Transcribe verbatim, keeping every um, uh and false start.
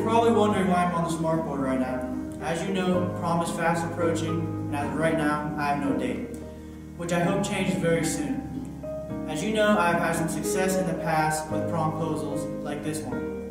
probably wondering why I'm on the smartboard right now. As you know, prom is fast approaching, and as of right now, I have no date, which I hope changes very soon. As you know, I have had some success in the past with promposals like this one.